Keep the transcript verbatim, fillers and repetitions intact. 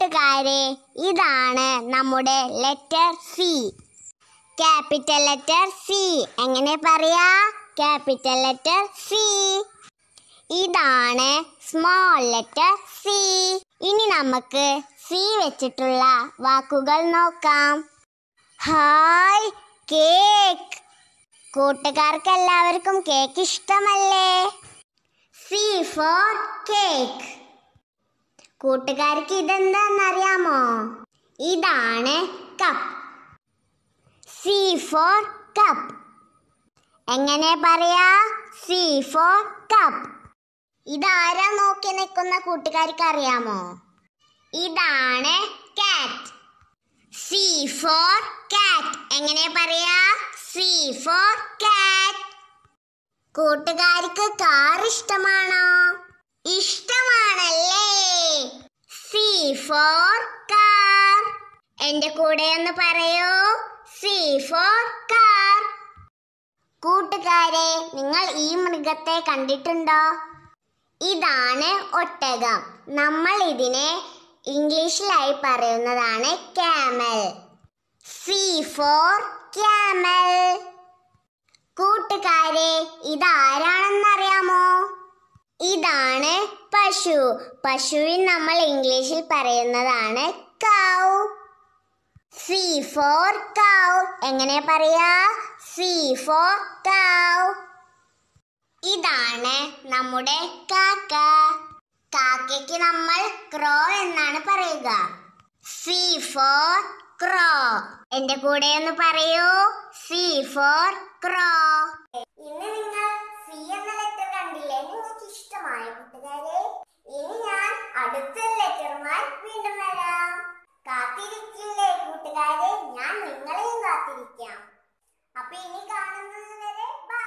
കൂട്ടുകാരെ, ഇതാണ് നമ്മുടെ letter C. Capital letter C. എങ്ങനെ പറയാ? Capital letter C. ഇതാണ് സ്മോൾ ലെറ്റർ സി. ഇനി നമുക്ക് സി വെച്ചിട്ടുള്ള വാക്കുകൾ നോക്കാം. Hi, cake. കൂട്ടുകാർക്ക് എല്ലാവർക്കും കേക്ക് ഇഷ്ടമല്ലേ? C for cake. കൂട്ടുകാർക്ക് ഇതെന്താണെന്നറിയാമോ? ഇതാണ് കപ്പ്. C for cup. എങ്ങനെ പറയാ? C for cup. ഇതാരാ നോക്കി നിൽക്കുന്ന കൂട്ടുകാർക്ക് അറിയാമോ? ഇതാണ് കാറ്റ്. സി ഫോർ കാറ്റ്. എങ്ങനെ പറയാ? സി ഫോർ കാറ്റ്. കൂട്ടുകാർക്ക് കാർ ഇഷ്ടമാണോ? ഇഷ്ടമാണല്ലേ? C for car. എന്റെ കൂടെ ഒന്ന് പറയൂ. C for car. കൂട്ടുകാരെ, നിങ്ങൾ ഈ മൃഗത്തെ കണ്ടിട്ടുണ്ടോ? ഇതാണ് ഒട്ടകം. നമ്മൾ ഇതിനെ ഇംഗ്ലീഷിലായി പറയുന്നതാണ് ക്യാമൽ. C four camel. കൂട്ടുകാരെ, ഇതാരാണെന്നറിയാമോ? ഇതാണ് പശു. പശുവിൻ നമ്മൾ ഇംഗ്ലീഷിൽ പറയുന്നതാണ് കൗ. C for cow. എങ്ങനെ പറയാ? C for cow. ഇതാണ് നമ്മുടെ കാക്ക. കാക്കയ്ക്ക് നമ്മൾ ക്രോ എന്നാണ് പറയുക. C for crow. എന്റെ കൂടെ ഒന്ന് പറയൂ. C for crow. ഇന്ന് നിങ്ങൾ സി എന്ന ലെറ്റർ കണ്ടില്ലേ? നിങ്ങൾക്ക് ഇഷ്ടമായ കൂട്ടുകാരെ? ഇനി ഞാൻ അടുത്ത ലെറ്ററുമായി വീണ്ടും വരാം. കാത്തിരിക്കില്ലേ കൂട്ടുകാരെ? ഞാൻ നിങ്ങളെയും കാത്തിരിക്കാം. അപ്പൊ ഇനി കാണുന്നത് വരെ ബൈ.